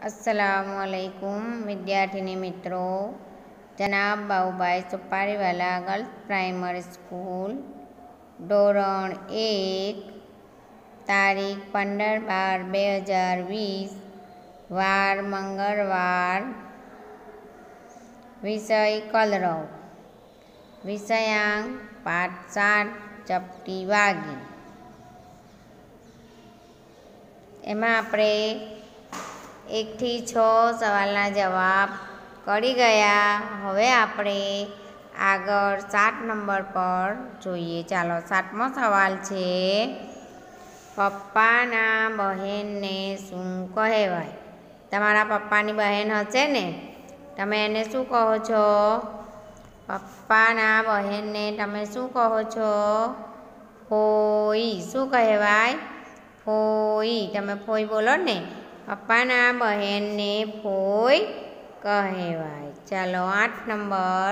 अस्सलामुअलैकुम विद्यार्थिनी मित्रों, जनाब Babubhai Supariwala girls primary school ધોરણ 1 તારીખ 15/12/2020 વાર મંગળવાર, વિષય કલરવ, વિષયાંક પાઠ 7 ચપટી વાગી. એમાં આપણે 1 થી 6 સવાલના જવાબ કરી ગયા. હવે આપણે આગળ 7 નંબર પર જોઈએ. ચાલો, 7મો સવાલ છે, પપ્પાના બહેનને શું કહેવાય? તમારા પપ્પાની બહેન હશે ને, તમે એને શું કહો છો? પપ્પાના બહેનને તમે શું કહો છો? ફોઈ. શું કહેવાય? ફોઈ. તમે ફોઈ બોલો ને. પપ્પાના બહેનને ફોઈ કહેવાય. ચાલો, 8 નંબર,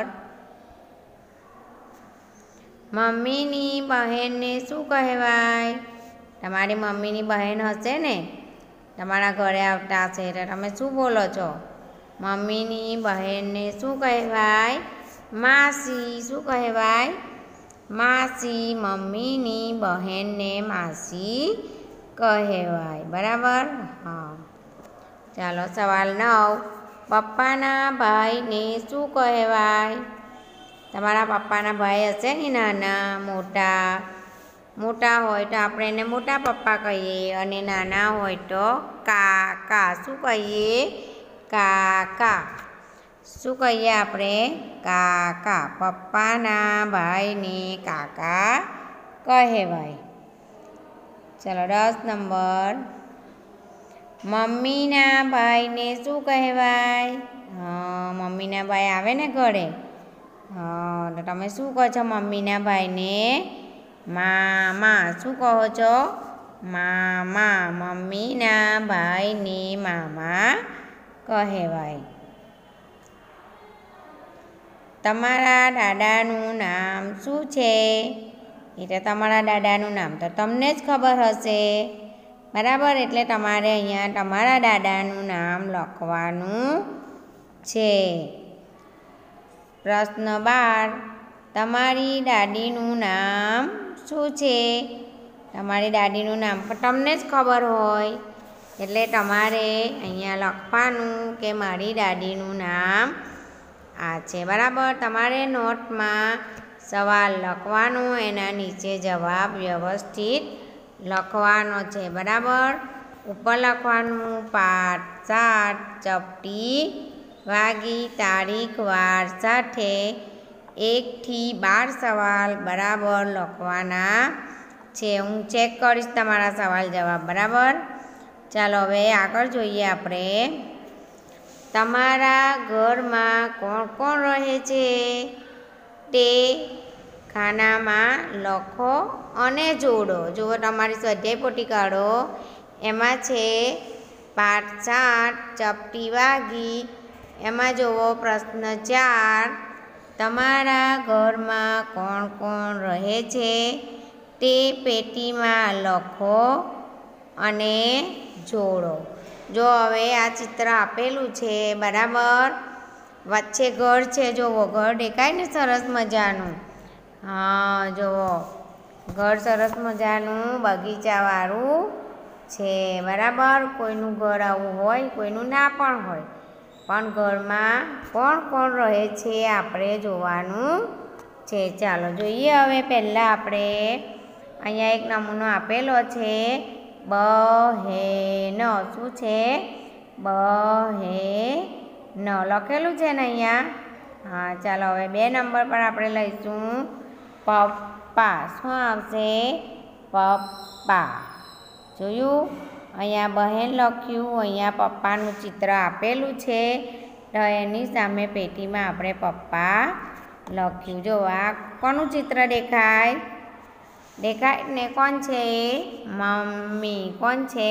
મમ્મીની બહેનને શું કહેવાય? તમારી મમ્મીની બહેન હશે ને, તમારા ઘરે આવતા હશે એટલે તમે શું બોલો છો? મમ્મીની બહેનને શું કહેવાય? માસી. શું કહેવાય? માસી. મમ્મીની બહેનને માસી કહેવાય. બરાબર? હા. ચાલો, સવાલ 9, પપ્પાના ભાઈને શું કહેવાય? તમારા પપ્પાના ભાઈ હશે ને, નાના મોટા. મોટા હોય તો આપણે એને મોટા પપ્પા કહીએ અને નાના હોય તો કાકા. શું કહીએ? કાકા. શું કહીએ આપણે? કાકા. પપ્પાના ભાઈને કાકા કહેવાય. ચાલો, 10 નંબર, મમ્મીના ભાઈને શું કહેવાય? મમ્મીના ભાઈ આવે ને ઘરે, તો તમે શું કહો છો મમ્મીના ભાઈને? મામા. શું કહો છો? મામા. મમ્મીના ભાઈને મામા કહેવાય. તમારા દાદાનું નામ શું છે? એટલે તમારા દાદાનું નામ તો તમને જ ખબર હશે. બરાબર? એટલે તમારે અહીંયા તમારા દાદાનું નામ લખવાનું છે. પ્રશ્ન 12, તમારી દાદીનું નામ શું છે? તમારી દાદીનું નામ પણ તમને જ ખબર હોય એટલે તમારે અહીંયા લખવાનું કે મારી દાદીનું નામ આ છે. બરાબર? તમારે નોટમાં સવાલ લખવાનો, એના નીચે જવાબ વ્યવસ્થિત લખવાનો છે. બરાબર? ઉપર લખવાનું પાઠ 7 ચપટી વાગી, તારીખ વાર સાથે 1 થી 12 સવાલ બરાબર લખવાના છે. હું ચેક કરીશ તમારા સવાલ જવાબ. બરાબર? ચાલો, હવે આગળ જોઈએ આપણે. તમારા ઘરમાં કોણ કોણ રહે છે તે ખાનામાં લખો અને જોડો. જુઓ, તમારી સ્વાધ્યાય પોથી કાઢો. એમાં છે પાઠ 7 ચપટી વાગી. એમાં જુઓ પ્રશ્ન 4, તમારા ઘરમાં કોણ કોણ રહે છે તે પેટીમાં લખો અને જોડો. જો હવે આ ચિત્ર આપેલું છે. બરાબર? વચ્ચે ઘર છે. જુઓ, ઘર દેખાય ને સરસ મજાનું. હા, જુઓ, ઘર સરસ મજાનું બગીચાવાળું છે. બરાબર? કોઈનું ઘર આવું હોય, કોઈનું ના પણ હોય, પણ ઘરમાં કોણ કોણ રહે છે આપણે જોવાનું છે. ચાલો, જોઈએ. હવે પહેલાં આપણે અહીંયા એક નમૂનો આપેલો છે, બહેન. શું છે? બહેન લખેલું છે ને અહીંયા. હા, ચાલો, હવે 2 નંબર પર આપણે લઈશું પપ્પા. શું આવશે? પપ્પા. જોયું? અહીંયા બહેન લખ્યું, અહીંયા પપ્પાનું ચિત્ર આપેલું છે, તો એની સામે પેટીમાં આપણે પપ્પા લખ્યું. જો, આ કોનું ચિત્ર દેખાય? દેખાય ને? કોણ છે? મમ્મી. કોણ છે?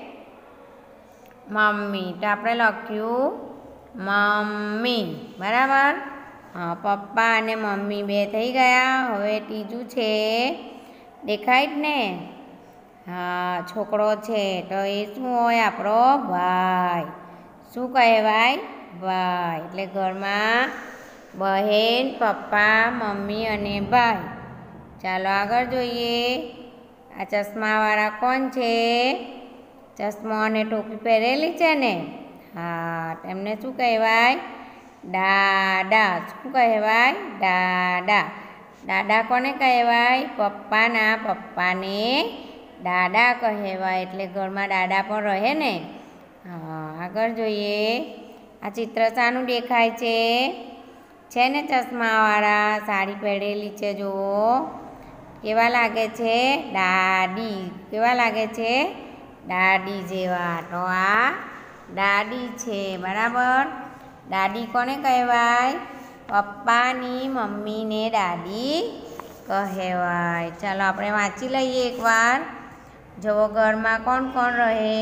મમ્મી. તો આપણે લખ્યું મમ્મી. બરાબર? હા, પપ્પા અને મમ્મી 2 થઈ ગયા. હવે ત્રીજું છે, દેખાય જ ને? હા, છોકરો છે તો એ શું હોય? આપણો ભાઈ. શું કહેવાય? ભાઈ. એટલે ઘરમાં બહેન, પપ્પા, મમ્મી અને ભાઈ. ચાલો આગળ જોઈએ. આ ચશ્માવાળા કોણ છે? ચશ્મો અને ટોપી પહેરેલી છે ને? હા, એમને શું કહેવાય? દાદા. શું કહેવાય? દાદા. દાદા કોને કહેવાય? પપ્પાના પપ્પાને દાદા કહેવાય. એટલે ઘરમાં દાદા પણ રહે ને? હા, આગળ જોઈએ. આ ચિત્ર શાનું દેખાય છે ને ચશ્માવાળા સાડી પહેરેલી છે જુઓ. કેવા લાગે છે? દાદી. કેવા લાગે છે? દાદી જેવા. તો આ દાદી છે, બરાબર. દાદી કોને કહેવાય? પપ્પાની મમ્મીને દાદી કહેવાય. ચાલો આપણે વાંચી લઈએ એકવાર. જુઓ, ઘરમાં કોણ કોણ રહે?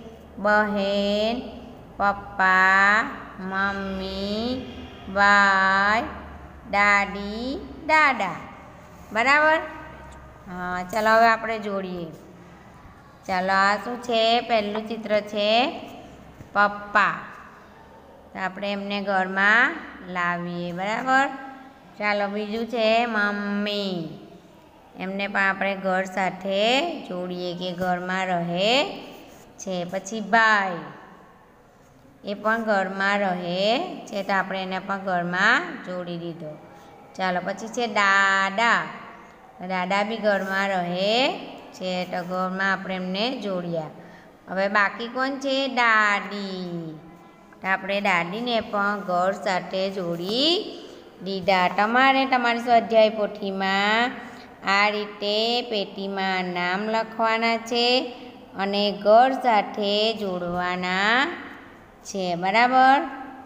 બહેન, પપ્પા, મમ્મી, ભાઈ, દાદી, દાદા. બરાબર. હા, ચાલો હવે આપણે જોડીએ. ચાલો, આ શું છે? પહેલું ચિત્ર છે પપ્પા. તો આપણે એમને ઘરમાં લાવીએ, બરાબર. ચાલો, બીજું છે મમ્મી. એમને પણ આપણે ઘર સાથે જોડીએ કે ઘરમાં રહે છે. પછી ભાઈ, એ પણ ઘરમાં રહે છે, તો આપણે એને પણ ઘરમાં જોડી દીધો. ચાલો, પછી છે દાદા. દાદા બી ઘરમાં રહે છે, તો ઘરમાં આપણે એમને જોડ્યા. હવે બાકી કોણ છે? દાદી. તો આપણે દાદીને પણ ઘર સાથે જોડી દીધા. તમારે તમારી સ્વાધ્યાય પોથીમાં આ રીતે પેટીમાં નામ લખવાના છે અને ઘર સાથે જોડવાના છે, બરાબર.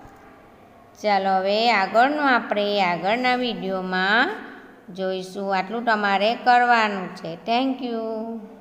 ચાલો, હવે આગળનું આપણે આગળના વિડીયોમાં જોઈશું. આટલું તમારે કરવાનું છે. Thank you.